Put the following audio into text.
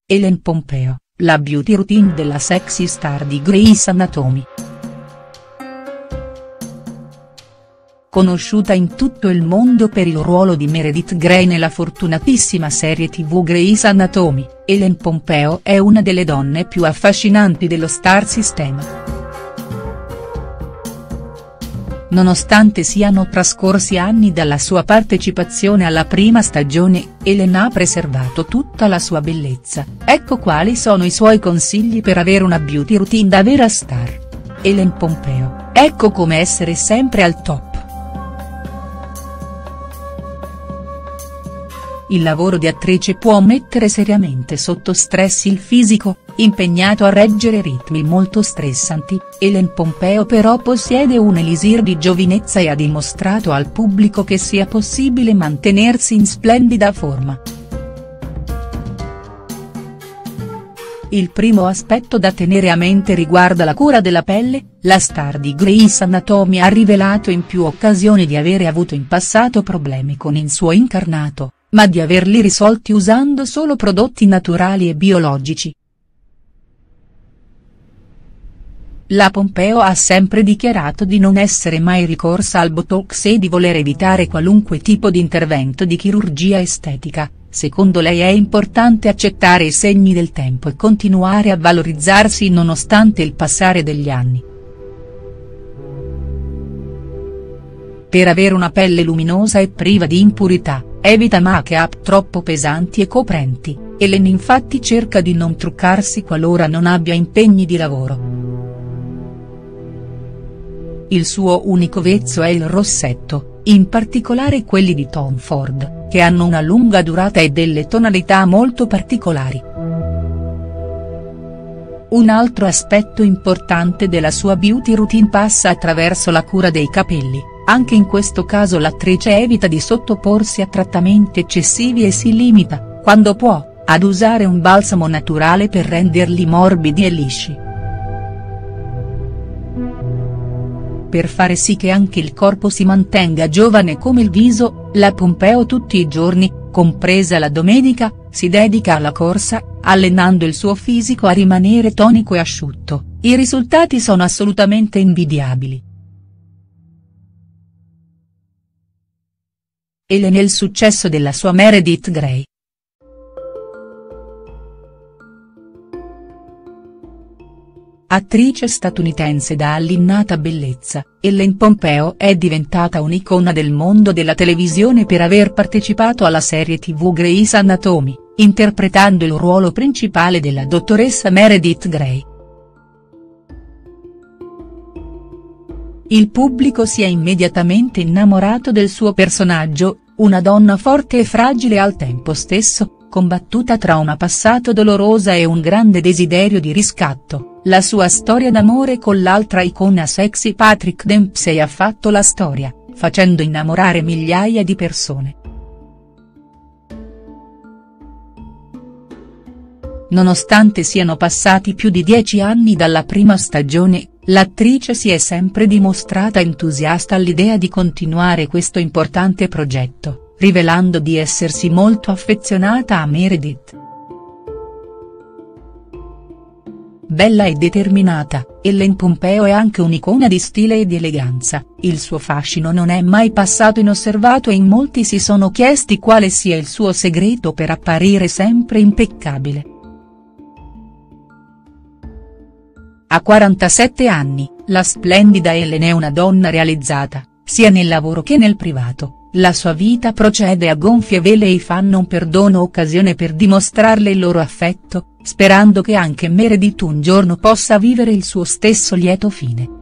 Ellen Pompeo, la beauty routine della sexy star di Grey's Anatomy. Conosciuta in tutto il mondo per il ruolo di Meredith Grey nella fortunatissima serie TV Grey's Anatomy, Ellen Pompeo è una delle donne più affascinanti dello star system. Nonostante siano trascorsi anni dalla sua partecipazione alla prima stagione, Ellen ha preservato tutta la sua bellezza. Ecco quali sono i suoi consigli per avere una beauty routine da vera star. Ellen Pompeo, ecco come essere sempre al top. Il lavoro di attrice può mettere seriamente sotto stress il fisico, impegnato a reggere ritmi molto stressanti. Ellen Pompeo però possiede un elisir di giovinezza e ha dimostrato al pubblico che sia possibile mantenersi in splendida forma. Il primo aspetto da tenere a mente riguarda la cura della pelle. La star di Grey's Anatomy ha rivelato in più occasioni di avere avuto in passato problemi con il suo incarnato, ma di averli risolti usando solo prodotti naturali e biologici. La Pompeo ha sempre dichiarato di non essere mai ricorsa al Botox e di voler evitare qualunque tipo di intervento di chirurgia estetica. Secondo lei è importante accettare i segni del tempo e continuare a valorizzarsi nonostante il passare degli anni. Per avere una pelle luminosa e priva di impurità, evita make-up troppo pesanti e coprenti. Ellen infatti cerca di non truccarsi qualora non abbia impegni di lavoro. Il suo unico vezzo è il rossetto, in particolare quelli di Tom Ford, che hanno una lunga durata e delle tonalità molto particolari. Un altro aspetto importante della sua beauty routine passa attraverso la cura dei capelli. Anche in questo caso l'attrice evita di sottoporsi a trattamenti eccessivi e si limita, quando può, ad usare un balsamo naturale per renderli morbidi e lisci. Per fare sì che anche il corpo si mantenga giovane come il viso, la Pompeo tutti i giorni, compresa la domenica, si dedica alla corsa, allenando il suo fisico a rimanere tonico e asciutto. I risultati sono assolutamente invidiabili. Ellen e il successo della sua Meredith Grey. Attrice statunitense dall'innata bellezza, Ellen Pompeo è diventata un'icona del mondo della televisione per aver partecipato alla serie TV Grey's Anatomy, interpretando il ruolo principale della dottoressa Meredith Grey. Il pubblico si è immediatamente innamorato del suo personaggio, una donna forte e fragile al tempo stesso, combattuta tra un passato dolorosa e un grande desiderio di riscatto. La sua storia d'amore con l'altra icona sexy Patrick Dempsey ha fatto la storia, facendo innamorare migliaia di persone. Nonostante siano passati più di 10 anni dalla prima stagione, l'attrice si è sempre dimostrata entusiasta all'idea di continuare questo importante progetto, rivelando di essersi molto affezionata a Meredith. Bella e determinata, Ellen Pompeo è anche un'icona di stile e di eleganza. Il suo fascino non è mai passato inosservato e in molti si sono chiesti quale sia il suo segreto per apparire sempre impeccabile. A 47 anni, la splendida Ellen è una donna realizzata, sia nel lavoro che nel privato. La sua vita procede a gonfie vele e i fan non perdono occasione per dimostrarle il loro affetto, sperando che anche Meredith un giorno possa vivere il suo stesso lieto fine.